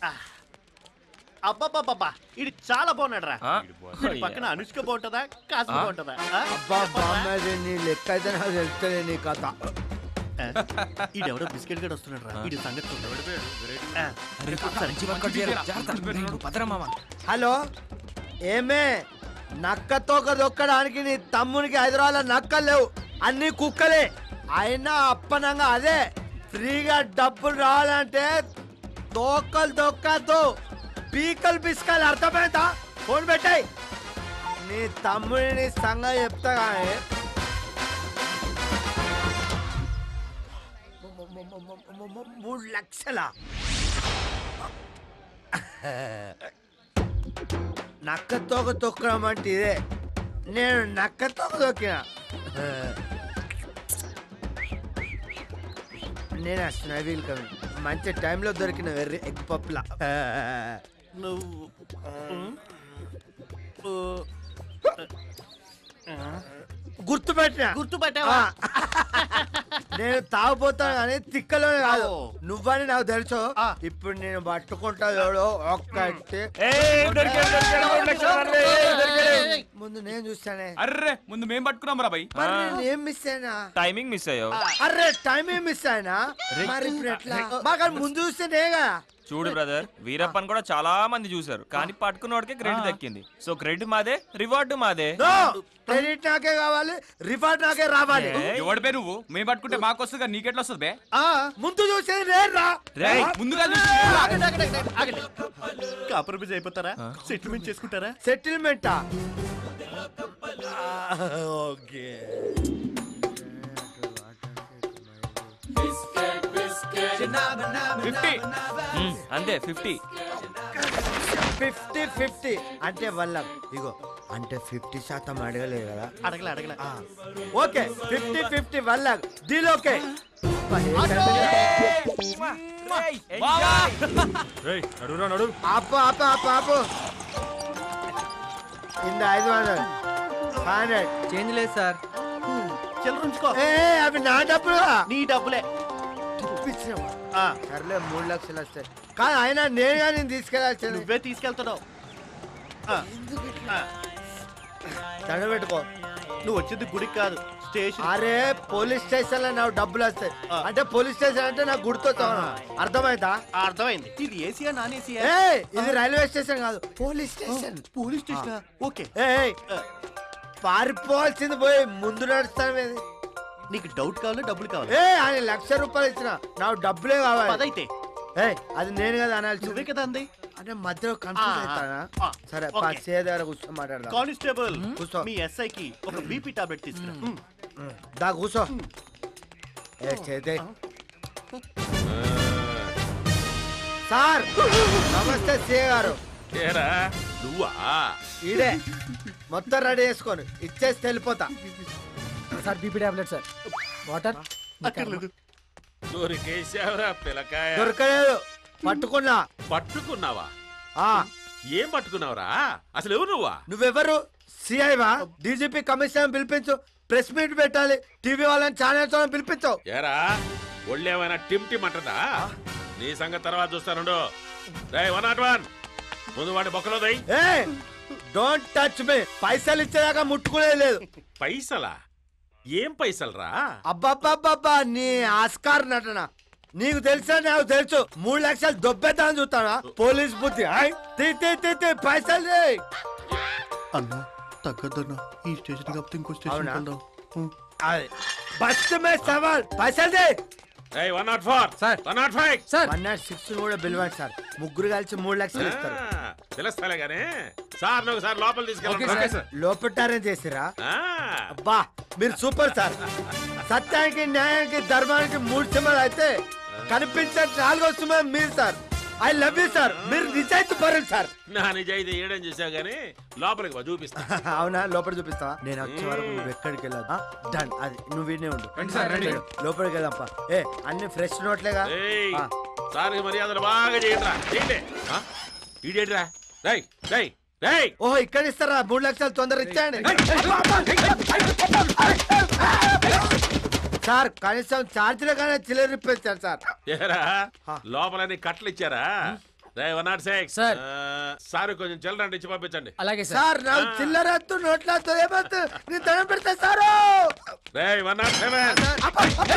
అబ్బాబ్బాబ్బా ఇది చాలా బాగున్నాడు రా. పక్కన అనుష్క బాగుంటుందా, కాస్త బాగుంటుందా? నీ లెక్క అయితే నాకు తెలుస్తుంది నీ కథ. ఈడెవడో బిస్కెట్ గడ్ వస్తున్నాడు రా. ఇది సంగతి హలో, ఏమే నక్కతో దొక్కడానికి నీ తమ్మునికి హైదరాబాద్ లో నక్కలు లేవు, అన్ని కుక్కలే. అయినా అప్పనంగా అదే ఫ్రీగా డబ్బులు రావాలంటే తోకలు దొక్కతో పీకలు పిసుకలు. అర్థమైందా? ఫోన్ పెట్టాయి. నీ తమ్ముడిని సంగతి చెప్తా కానీ 3 లక్షల నక్క తోక తొక్కడం అంటే ఇదే. నేను నక్క తోక తొక్కిన. నేను వస్తున్నా వెల్కమ్. మంచి టైంలో దొరికిన వెర్రి ఎగ్ పప్పులా. గుర్తుపెట్టా. నేను తాగుపోతాను కానీ తిక్కలోనే కాదు, నువ్వని నాకు తెలుసు. ఇప్పుడు నేను పట్టుకుంటా చూడు ఒక్కటి. ముందు నేను చూస్తానే. అర్రే ముందు మేము పట్టుకున్నాం రా భయ్. ఏం మిస్ అయినా? టైమింగ్ మిస్ అయ్యో. అర్రే టైమింగ్ మిస్ అయినా? మరి ఇప్పుడు ఎట్లా? మాకు ముందు చూస్తేనేగా. చూడు బ్రదర్, వీరప్పన్ కూడా చాలా మంది చూసారు కానీ పట్టుకున్నోడికే క్రెడిట్ దక్కింది. సో క్రెడిట్ మాదే, రివార్డు మాదే. క్రెడిట్ నాకే కావాలి, రివార్డ్ నాకే రావాలి. ఎవడి పే నువ్వు? మేము పట్టుకుంటే మాకు వస్తుంది, నీకెట్లా వస్తుంది బే? ముందు చూసేది నేర్రా. ముందుగా కాంప్రమైజ్ అయిపోతారా? సెటిల్మెంట్ చేసుకుంటారా? సెటిల్మెంటా? ఓకే. అంతే 50 అంటే వల్ల ఇగో అంటే 50% అడగలేదు కదా. అడగలే. ఓకే 50 వల్ల డీల్. ఓకే ఆపు. ఇంద 500 500 చేంజ్ లేదు సార్. చిల్లరుంచుకో. అవి నా డబ్బులు. నీ డబ్బులే. సర్లే 3 లక్షలు వస్తాయి. కానీ ఆయన నేనుగా నేను తీసుకెళ్ళాల్సి. నువ్వే తీసుకెళ్తున్నావు. దండ పెట్టుకో. నువ్వు వచ్చింది గుడికి కాదు, స్టేషన్. అరే పోలీస్ స్టేషన్ లో నాకు డబ్బులు వస్తాయి అంటే పోలీస్ స్టేషన్ అంటే నాకు గుర్తొస్తావు. అర్థమైందా? అర్థమైంది. ఇది ఏసీయా నాన్ ఏసీయా? ఇది రైల్వే స్టేషన్ కాదు, police station. Police station. Okay. పారిపోవాల్సింది పోయి ముందు నడుస్తాను. నీకు డౌట్ కావాలా, డబ్బులు కావాలి? ఆయన 1,00,000 రూపాయలు ఇచ్చిన, నాకు డబ్బులే కావాలి. అదైతే అది నేను కదా అనాల్సి. నువ్వే కదా అంది. అంటే మధ్యలో కన్ఫ్యూజ్ అవుతానా? సరే దగ్గర కూర్చో మాట్లాడదాం. కానిస్టేబుల్, మీ ఎస్ఐకి ఒక బీపీ టాబ్లెట్ తీసుకురా. దా కూర్చో. సార్ నమస్తే సిఏ గారు. నువ్వా? ఈడే మొత్తం రెడీ చేసుకొని ఇచ్చేసి వెళ్ళిపోతా. Sir BP tablet sir. Water అక్కర్లేదు. దొరకలేదు. పట్టుకున్నావా? ఏం పట్టుకున్నావురా? అసలు ఎవరు నువ్వా? నువ్వెవరు? సిఐవా? డీజీపీ కమిషనర్ పిలిపించు, ప్రెస్ మీట్ పెట్టాలి, టీవీ వాళ్ళని ఛానల్స్ వాళ్ళని పిలిపించు. ఏరా ఒళ్ళేమైనా టిమ్ టిమ్ అంటదా? నీ సంగతి తర్వాత చూస్తాను. 101 ముందు వాడి బొక్కలో దై. Don't touch me. పైసలు ఇచ్చేదాకా ముట్టుకునే లేదు. పైసలా? ఏం పైసలు రా? అబ్బాబ్బాబ్బా నీ ఆస్కార్ నటన నీకు తెలుసా? నాకు తెలుసు. 3 లక్షలు దొబ్బేద్దామని చూస్తానా? పోలీస్ బుద్ధి. పైసలు అన్నా తగ్గద్దన్నా, ఈ స్టేషన్ కాకపోతే ఇంకో స్టేషన్. బస్ మే సవాల్. పైసలు 104 సార్. 105 సార్. 106 కూడా పిలవండి సార్. ముగ్గురు కలిసి 3 లక్షలు ఇస్తారు. తెలుస్తాలే గానీ సార్ ఒకసారి లోపల తీసుకెళ్ళండి. లోపటారే చేసిరా? అబ్బా మీరు సూపర్ సార్. సత్యానికి, న్యాయానికి, ధర్మానికి 3 సింహాలు అయితే కనిపించే 4వ సింహం మీరు sir. I love you sir. మీరు నిజాయితీ పరులు సార్. నా నిజాయితీ ఏడని చేసావు గానీ లోపలికి చూపిస్తా. అవునా? లోపల చూపిస్తావా? నేను వచ్చే వరకు నువ్వు ఎక్కడికి వెళ్ళదు. డన్. అది నువ్వు వినే ఉండు. లోపలికి వెళ్దాంపా. అన్ని ఫ్రెష్ నోట్లేగా. సార్ మర్యాదలు బాగా చేయండి. ఈడేట్రా? ఓహో ఇక్కడ ఇస్తారా? 3 లక్షలు తొందర ఇచ్చేయండి సార్. కనీసం ఛార్జీలు కానీ చిల్లర ఇప్పించారు సార్. లోపలని కట్టలు ఇచ్చారా? రే 106 సార్. సార్ కొంచెం చిల్లర ఇచ్చి పంపించండి. అలాగే సార్. సార్ నాకు చిల్లరద్దు నోట్లతో ఏమొద్దు నేను దండం పెడతా సారు రే 107